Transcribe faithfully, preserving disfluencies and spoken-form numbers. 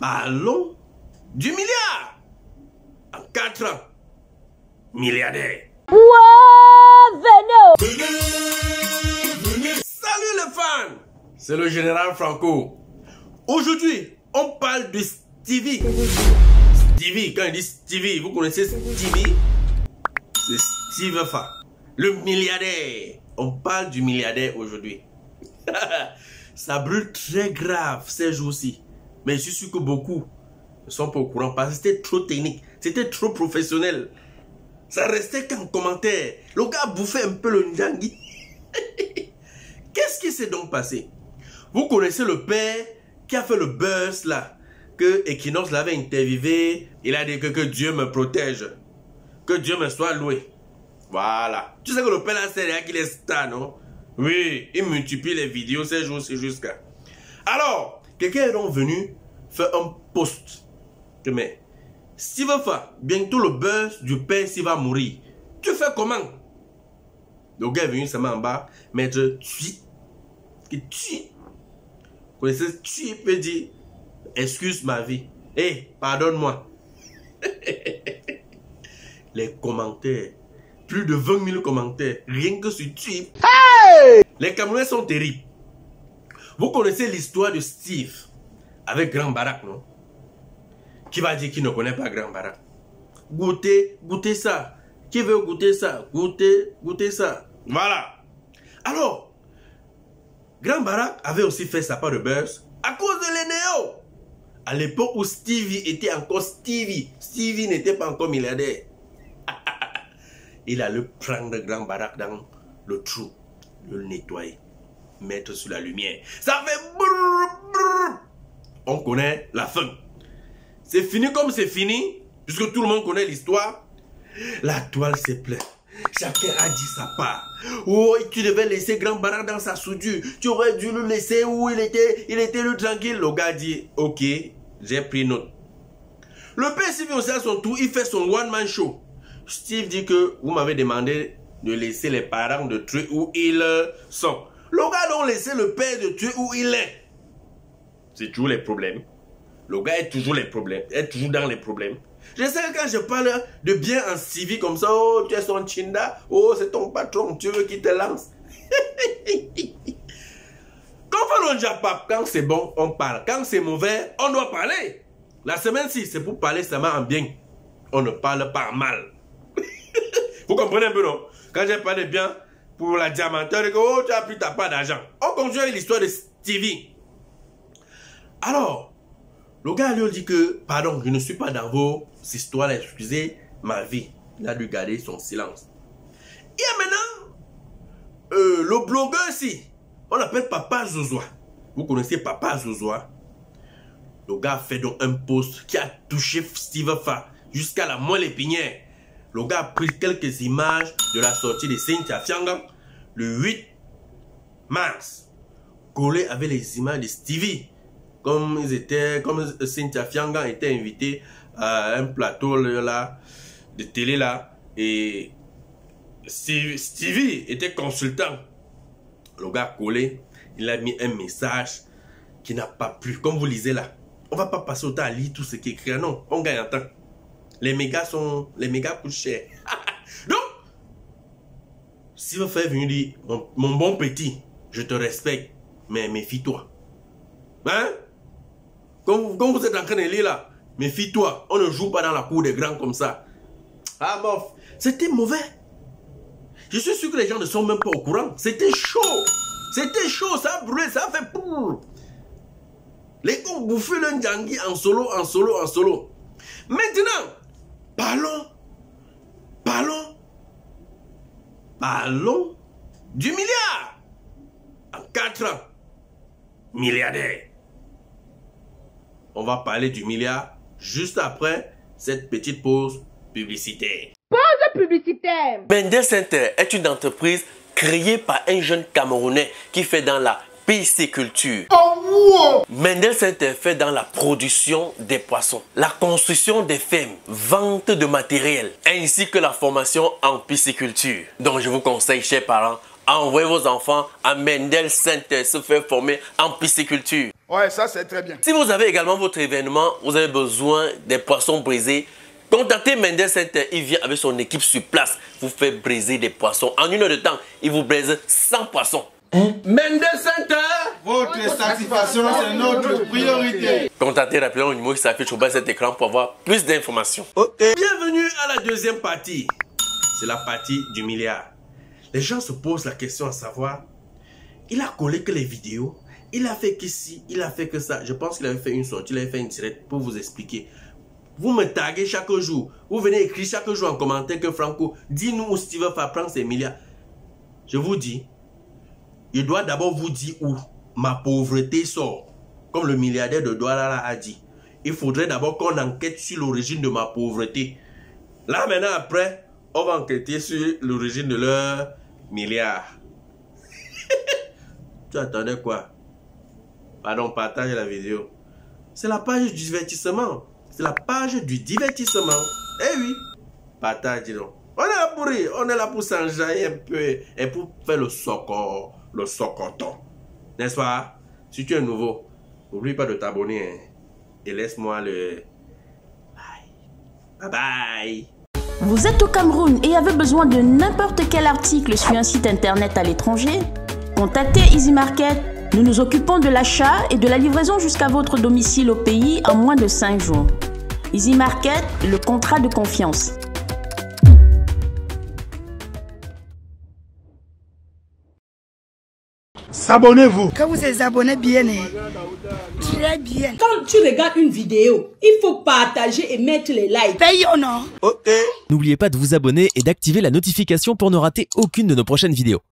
Parlons du milliard. En quatre ans, milliardaire. Wow, venez. Salut les fans, c'est le général Franco. Aujourd'hui, on parle de Stevie. Stevie, quand il dit Stevie, vous connaissez Stevie? C'est Steve Fa, le milliardaire. On parle du milliardaire aujourd'hui. Ça brûle très grave ces jours-ci. Mais je suis sûr que beaucoup ne sont pas au courant parce que c'était trop technique, c'était trop professionnel. Ça restait qu'un commentaire. Le gars bouffait un peu le Ndjangi. Qu'est-ce qui s'est donc passé? Vous connaissez le père qui a fait le buzz là, que Equinox l'avait interviewé. Il a dit que, que Dieu me protège, que Dieu me soit loué. Voilà. Tu sais que le père là, c'est rien qu'il est star, non? Oui, il multiplie les vidéos ces jours-ci jusqu'à. Alors, quelqu'un est donc venu faire un post. Mais Steve Fa, bientôt le buzz du père s'il va mourir. Tu fais comment? Le gars est venu seulement en bas, mettre tu. Que tu. Vous connaissez tu peut dire excuse ma vie. Hé, hey, pardonne-moi. Les commentaires. Plus de vingt mille commentaires. Rien que sur tu. Hey! Les Camerounais sont terribles. Vous connaissez l'histoire de Steve avec Grand Barack, non? Qui va dire qu'il ne connaît pas Grand Barack? Goûtez, goûtez ça. Qui veut goûter ça? Goûtez, goûtez ça. Voilà. Alors, Grand Barack avait aussi fait sa part de buzz à cause de l'E N E O. À l'époque où Stevie était encore Stevie. Stevie n'était pas encore milliardaire. Il allait prendre Grand Barack dans le trou, le nettoyer, mettre sous la lumière. Ça fait brrr, brrr. On connaît la fin. C'est fini comme c'est fini, puisque tout le monde connaît l'histoire. La toile s'est pleine. Chacun a dit sa part. Oh, tu devais laisser Grand Barack dans sa soudure. Tu aurais dû le laisser où il était, il était le tranquille. Le gars dit, ok, j'ai pris note. Le père Steve aussi à son tour, il fait son one-man show. Steve dit que vous m'avez demandé de laisser les parents de tuer où ils sont. Le gars donc laissé le père de tuer où il est. C'est toujours les problèmes. Le gars est toujours les problèmes, est toujours dans les problèmes. Je sais que quand je parle de bien en Stevie comme ça, oh tu es son chinda, oh c'est ton patron, tu veux qu'il te lance. Quand on fait le japap, quand c'est bon, on parle. Quand c'est mauvais, on doit parler. La semaine-ci, c'est pour parler seulement en bien. On ne parle pas en mal. Vous comprenez un peu, non? Quand j'ai parlé bien pour la diamantaire, oh, tu as pris ta part d'argent. On continue avec l'histoire de Stevie. Alors, le gars lui dit que, pardon, je ne suis pas dans vos histoires, excusez ma vie. Il a dû garder son silence. Et maintenant, euh, le blogueur ici, on l'appelle Papa Zozoa. Vous connaissez Papa Zozoa? Le gars fait donc un post qui a touché Steve Fa jusqu'à la moelle épinière. Le gars a pris quelques images de la sortie de Cynthia Fianga le huit mars. Collé avec les images de Stevie. Comme ils étaient, comme Cynthia Fianga était invitée à un plateau là, de télé là. Et Stevie était consultant. Le gars collé, il a mis un message qui n'a pas plu. Comme vous lisez là. On va pas passer autant à lire tout ce qui est écrit. Non, on gagne en temps. Les mégas sont... Les mégas coûtent cher. Donc, si vous faites venir dire, mon, mon bon petit, je te respecte, mais méfie-toi. Hein? Comme, comme vous êtes en train de lire là, méfie-toi. On ne joue pas dans la cour des grands comme ça. Ah bof, c'était mauvais. Je suis sûr que les gens ne sont même pas au courant. C'était chaud. C'était chaud, ça a brûlé, ça a fait pour. Les gars ont bouffé le Ndjangi en solo, en solo, en solo. Maintenant, parlons, parlons, parlons du milliard. En quatre ans, milliardaire. On va parler du milliard juste après cette petite pause publicitaire. Pause publicitaire. Mendel Center est une entreprise créée par un jeune Camerounais qui fait dans la pisciculture. Oh, wow. Mendel Center fait dans la production des poissons, la construction des fermes, vente de matériel, ainsi que la formation en pisciculture. Donc je vous conseille, chers parents, envoyez vos enfants à Mendel Center se faire former en pisciculture. Ouais, ça c'est très bien. Si vous avez également votre événement, vous avez besoin des poissons brisés, contactez Mendel Center, il vient avec son équipe sur place, vous fait briser des poissons. En une heure de temps, il vous brise cent poissons. Hein? Mendel Center! Votre satisfaction, c'est notre priorité. Contactez rapidement le numéro qui s'affiche au bas de cet écran pour avoir plus d'informations. Okay. Bienvenue à la deuxième partie. C'est la partie du milliard. Les gens se posent la question à savoir, il a collé que les vidéos, il a fait que ci, il a fait que ça. Je pense qu'il avait fait une sortie, il avait fait une tirette pour vous expliquer. Vous me taguez chaque jour, vous venez écrire chaque jour en commentaire que Franco, dis-nous où Steve va prendre ses milliards. Je vous dis, il doit d'abord vous dire où ma pauvreté sort. Comme le milliardaire de Douala a dit. Il faudrait d'abord qu'on enquête sur l'origine de ma pauvreté. Là maintenant après, on va enquêter sur l'origine de leur milliard. Tu attendais quoi? Pardon, partage la vidéo. C'est la page du divertissement. C'est la page du divertissement. Eh oui. Partage, dis donc. On est là pour rire. On est là pour s'enjailler un peu et pour faire le socor, le socoton. N'est-ce pas? Si tu es nouveau, n'oublie pas de t'abonner. Hein, et laisse-moi le... Bye. Bye bye. Vous êtes au Cameroun et avez besoin de n'importe quel article sur un site internet à l'étranger? Contactez Easy Market. Nous nous occupons de l'achat et de la livraison jusqu'à votre domicile au pays en moins de cinq jours. Easy Market, le contrat de confiance. S'abonnez-vous. Quand vous êtes abonné bien, très bien. Quand tu regardes une vidéo, il faut partager et mettre les likes. Paye ou non? Ok. N'oubliez pas de vous abonner et d'activer la notification pour ne rater aucune de nos prochaines vidéos.